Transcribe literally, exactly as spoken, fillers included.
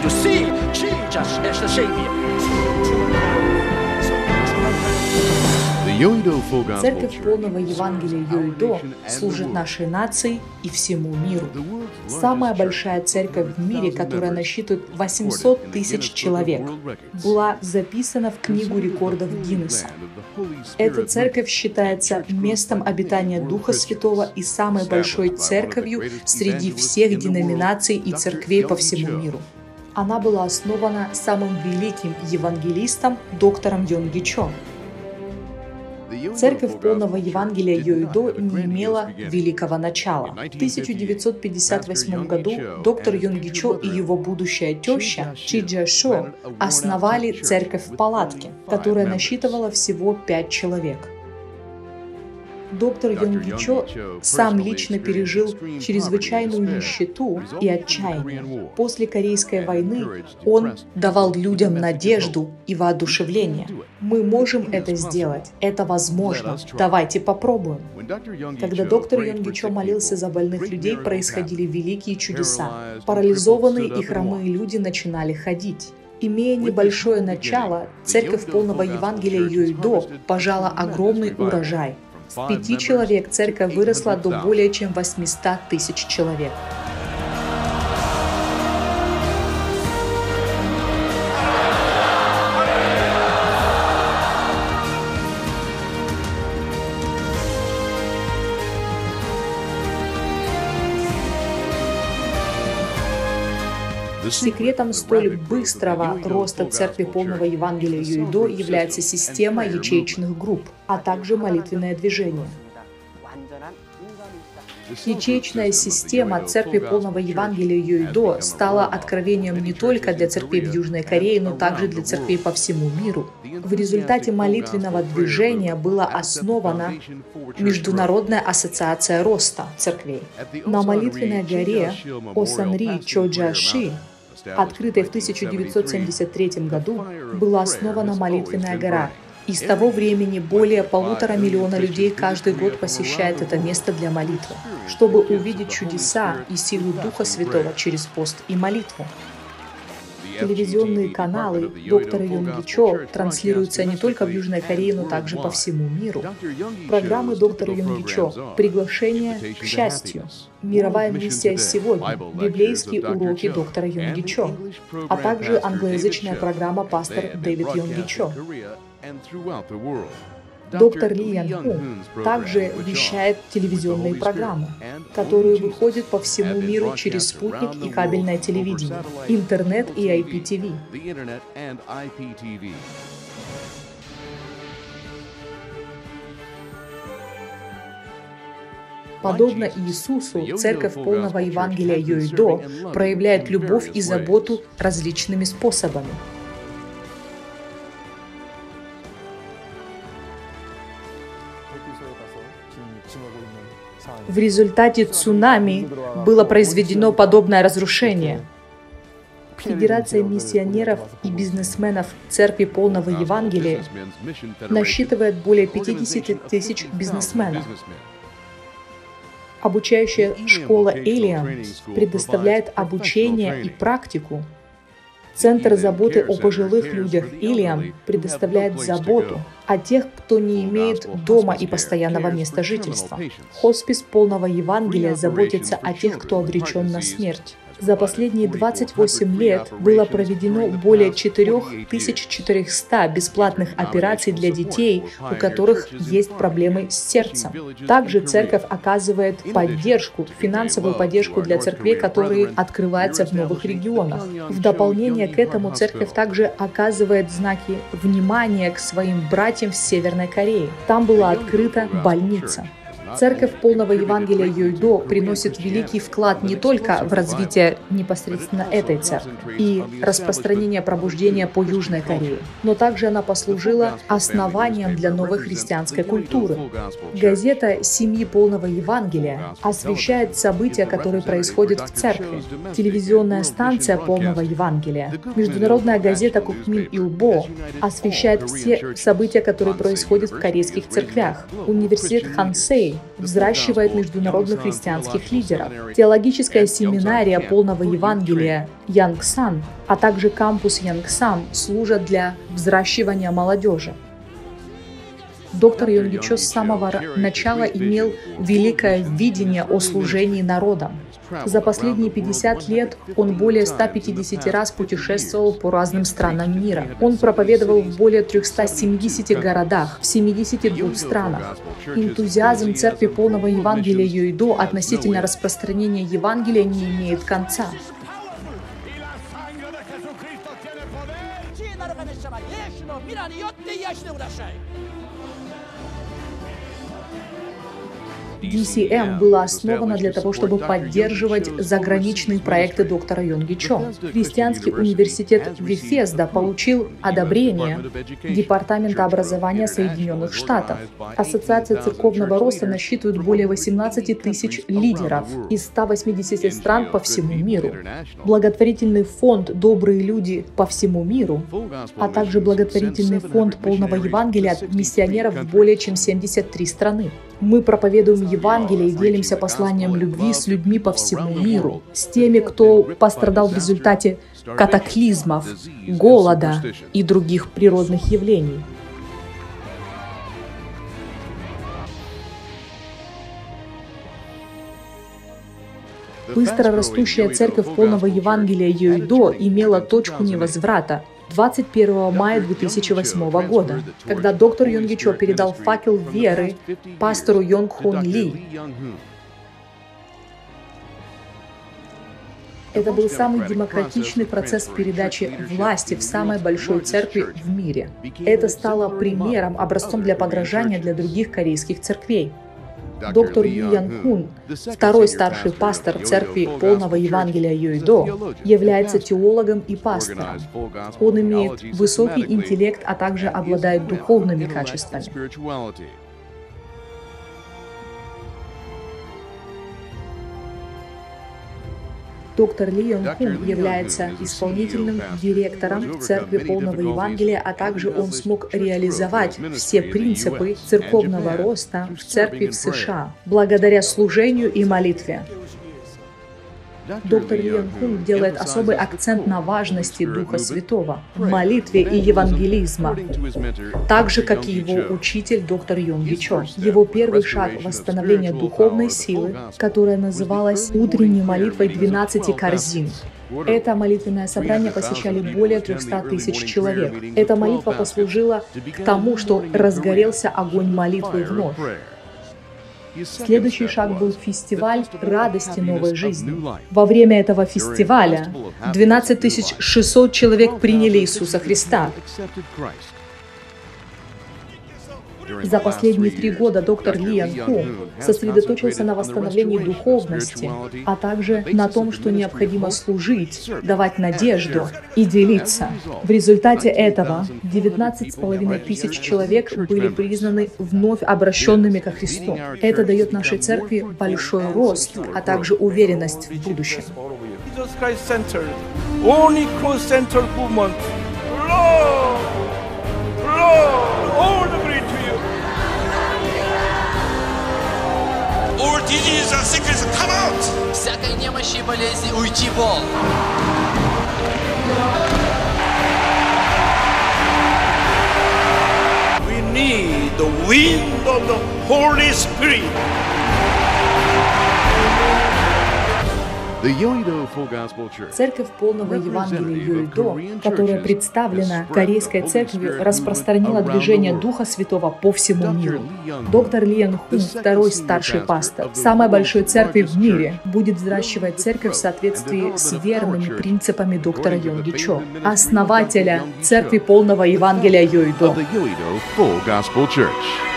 to see Jesus as the Savior. Церковь полного Евангелия Йойдо служит нашей нации и всему миру. Самая большая церковь в мире, которая насчитывает восемьсот тысяч человек, была записана в Книгу рекордов Гиннесса. Эта церковь считается местом обитания Духа Святого и самой большой церковью среди всех деноминаций и церквей по всему миру. Она была основана самым великим евангелистом, доктором Йонги Чо. Церковь полного Евангелия Йойдо не имела великого начала. В тысяча девятьсот пятьдесят восьмом году доктор Йонги Чо и его будущая теща Чи Джа Шо основали церковь в палатке, которая насчитывала всего пять человек. Доктор Йонги Чо сам лично пережил чрезвычайную нищету и отчаяние. После Корейской войны он давал людям надежду и воодушевление. Мы можем это сделать, это возможно, давайте попробуем. Когда доктор Йонги Чо молился за больных людей, происходили великие чудеса. Парализованные и хромые люди начинали ходить. Имея небольшое начало, церковь полного Евангелия Йойдо пожала огромный урожай. С пяти человек церковь выросла до более чем восьмисот тысяч человек. Секретом столь быстрого роста церкви полного Евангелия Йойдо является система ячеечных групп, а также молитвенное движение. Ячеечная система церкви полного Евангелия Йойдо стала откровением не только для церквей в Южной Корее, но также для церквей по всему миру. В результате молитвенного движения была основана Международная ассоциация роста церквей. На молитвенной горе Осанри Чоджаши, открытой в тысяча девятьсот семьдесят третьем году, была основана молитвенная гора. И с того времени более полутора миллиона людей каждый год посещает это место для молитвы, чтобы увидеть чудеса и силу Духа Святого через пост и молитву. Телевизионные каналы доктора Йонги Чо транслируются не только в Южной Корее, но также по всему миру. Программы доктора Йонги Чо «Приглашение к счастью», «Мировая миссия сегодня», библейские уроки доктора Йонги Чо, а также англоязычная программа «Пастор Дэвид Йонги Чо». Доктор Ли Ян Хун также вещает телевизионные программы, которые выходят по всему миру через спутник и кабельное телевидение, интернет и ай пи ти ви. Подобно Иисусу, церковь полного Евангелия Йойдо проявляет любовь и заботу различными способами. В результате цунами было произведено подобное разрушение. Федерация миссионеров и бизнесменов Церкви полного Евангелия насчитывает более пятидесяти тысяч бизнесменов. Обучающая школа Элиам предоставляет обучение и практику. Центр заботы о пожилых людях Элиам предоставляет заботу о тех, кто не имеет дома и постоянного места жительства. Хоспис полного Евангелия заботится о тех, кто обречен на смерть. За последние двадцать восемь лет было проведено более четырёх тысяч четырёхсот бесплатных операций для детей, у которых есть проблемы с сердцем. Также церковь оказывает поддержку, финансовую поддержку для церквей, которые открываются в новых регионах. В дополнение к этому церковь также оказывает знаки внимания к своим братьям в Северной Корее. Там была открыта больница. Церковь полного Евангелия Йойдо приносит великий вклад не только в развитие непосредственно этой церкви и распространение пробуждения по Южной Корее, но также она послужила основанием для новой христианской культуры. Газета «Семьи полного Евангелия» освещает события, которые происходят в церкви. Телевизионная станция полного Евангелия, международная газета «Кукмин Илбо» освещает все события, которые происходят в корейских церквях. Университет Хансей взращивает международных христианских лидеров. Теологическая семинария полного Евангелия Янгсан, а также кампус Янгсан служат для взращивания молодежи. Доктор Йонги Чо с самого начала имел великое видение о служении народам. За последние пятьдесят лет он более ста пятидесяти раз путешествовал по разным странам мира. Он проповедовал в более трёхстах семидесяти городах, в семидесяти двух странах. Энтузиазм Церкви полного Евангелия Йойдо относительно распространения Евангелия не имеет конца. ди си эм было основано для того, чтобы поддерживать заграничные проекты доктора Йонги Чо. Христианский университет Вифезда получил одобрение Департамента образования Соединенных Штатов. Ассоциация церковного роста насчитывает более восемнадцати тысяч лидеров из ста восьмидесяти стран по всему миру. Благотворительный фонд «Добрые люди по всему миру», а также благотворительный фонд полного Евангелия от миссионеров в более чем семьдесят три страны. Мы проповедуем Евангелие и делимся посланием любви с людьми по всему миру, с теми, кто пострадал в результате катаклизмов, голода и других природных явлений. Быстро растущая церковь полного Евангелия Йойдо имела точку невозврата двадцать первого мая две тысячи восьмого года, когда доктор Йонги Чо передал факел веры пастору Йонг Хун Ли. Это был самый демократичный процесс передачи власти в самой большой церкви в мире. Это стало примером, образцом для подражания для других корейских церквей. Доктор Ли Ян Хун, второй старший пастор церкви полного Евангелия Йойдо, является теологом и пастором. Он имеет высокий интеллект, а также обладает духовными качествами. Доктор Ли Йон Хун является исполнительным директором Церкви полного Евангелия, а также он смог реализовать все принципы церковного роста в церкви в США благодаря служению и молитве. Доктор Ли Йон Хун делает особый акцент на важности Духа Святого, молитве и евангелизма, так же, как и его учитель доктор Йонги Чо. Его первый шаг в восстановлении духовной силы, которая называлась утренней молитвой двенадцати корзин. Это молитвенное собрание посещали более трёхсот тысяч человек. Эта молитва послужила к тому, что разгорелся огонь молитвы вновь. Следующий шаг был фестиваль радости новой жизни. Во время этого фестиваля двенадцать тысяч шестьсот человек приняли Иисуса Христа. За последние три года доктор Ли Ян Хун сосредоточился на восстановлении духовности, а также на том, что необходимо служить, давать надежду и делиться. В результате этого девятнадцать с половиной тысяч человек были признаны вновь обращенными ко Христу. Это дает нашей церкви большой рост, а также уверенность в будущем. All diseases and sickness come out. Всякой немощи и болезни уйти вон. We need the wind of the Holy Spirit. Церковь полного Евангелия Йойдо, которая представлена Корейской церковью, распространила движение Духа Святого по всему миру. Доктор Ли Ян Хун, второй старший пастор самой большой церкви в мире, будет взращивать церковь в соответствии с верными принципами доктора Йонги Чо, основателя Церкви полного Евангелия Йойдо.